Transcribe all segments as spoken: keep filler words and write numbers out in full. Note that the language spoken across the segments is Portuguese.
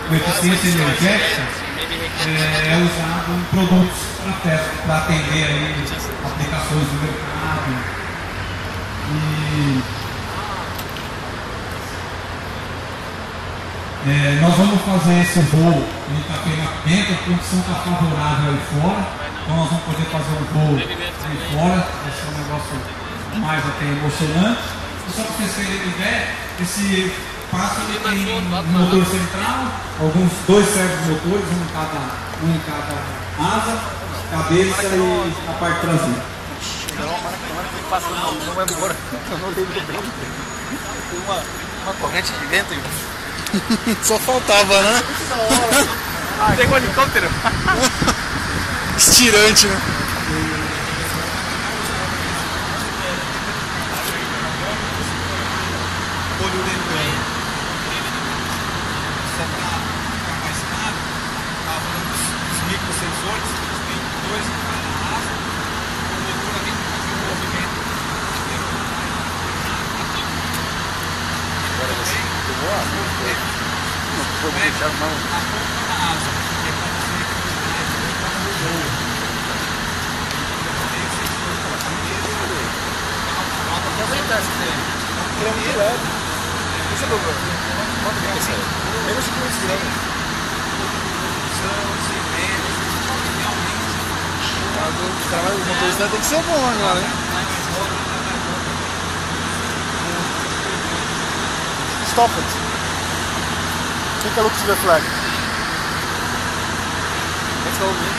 com eficiência energética é, é usado em produtos para festa, para atender aí aplicações do mercado. E é, nós vamos fazer esse voo em Itapema dentro, a condição está favorável aí fora, então nós vamos poder fazer um voo aí fora, vai ser um negócio mais até emocionante. E só para vocês terem uma ideia, esse pássaro tem um motor central, alguns dois servos motores, um em cada, um em cada asa, cabeça e a parte traseira. Não vai embora, eu não lembro bem. Tem uma, uma corrente de vento. Só faltava, né? Tem um helicóptero. Estirante, né? Olho dentro aí. Só para ficar mais claro, estava falando dos microsensores, tem dois em cada asa, o motor ali para fazer o movimento. Agora você pegou a movimento. Não pode deixar a mão. A ponta da asa, que é para você equilibrar o voo. Ele é muito leve. Deixa eu ver. Quanto que é isso aí? Menos de quinhentos gramas. O trabalho do motorista tem que ser bom agora, hein? Stop it. Take a look to the flag. Let's go, man.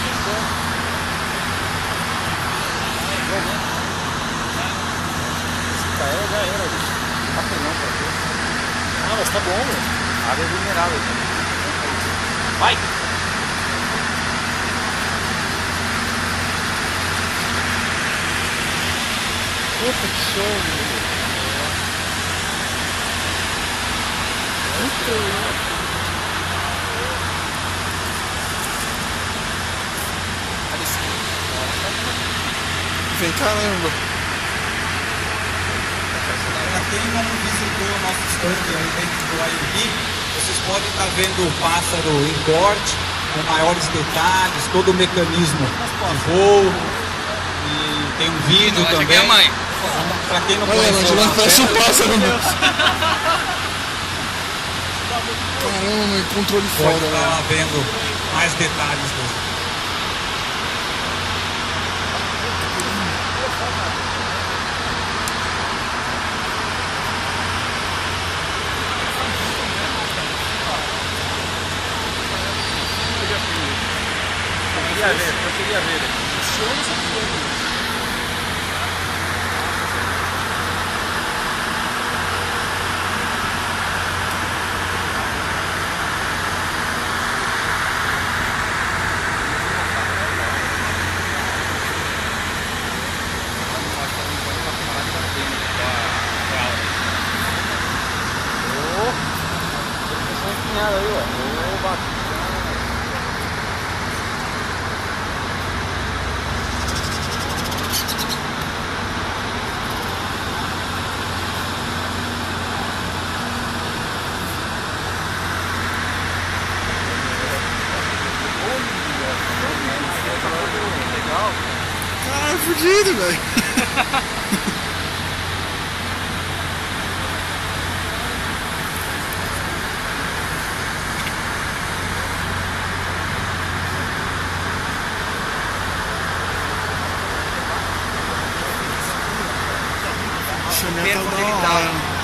Esse cara já era, bicho. Apelão pra quê? Ah, mas tá bom, meu. Água mineral aqui. Vai! Puta que show, meu. Muito louco. Vem caramba. Para quem não visitou o nosso stand aí dentro do I U B, vocês podem estar vendo o pássaro em corte, com maiores detalhes, todo o mecanismo de voo. E tem um vídeo Não, também. é a mãe. Para quem não Olha, conhece Angela, o parece um Marcelo, pássaro, meu. Caramba, controle pode foda, estar né? lá vendo mais detalhes dele. Eu queria ver, eu queria ver. Aí, ó. Oba. Legal. Caralho, fudido, velho. Chameta Tempo da limitado. hora.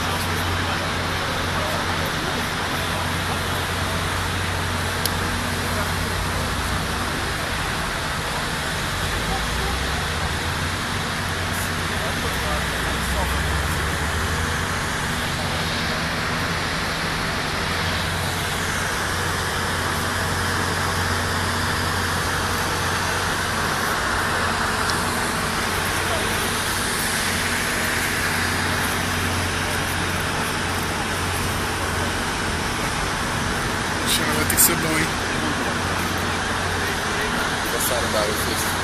Vai ter que ser bom, hein? Gostaram da U F E S?